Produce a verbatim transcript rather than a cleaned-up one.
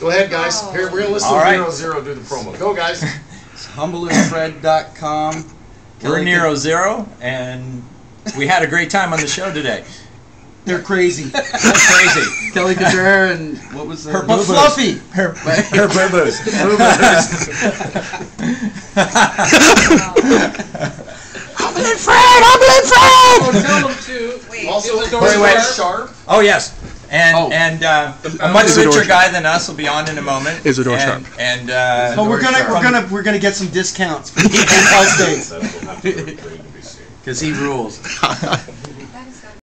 Go ahead, guys. Oh. Here, we're going to listen All to right. NeroZero do the promo. Go, guys. It's humble and fred dot com. We're NeroZero, and we had a great time on the show today. They're crazy. They're crazy. Kelly Cutrara and what was her? But Fluffy. Her, her boo-boos. Humbleandfred, Humbleandfred! Oh, tell them to. Wait, Also, is the door wait, wait. sharp? Oh, yes. And Oh. and uh, a much Is the door richer sharp? guy than us will be on in a moment. Is the door and, sharp? And uh, Oh, we're gonna we're gonna we're gonna get some discounts for Cal States because he rules.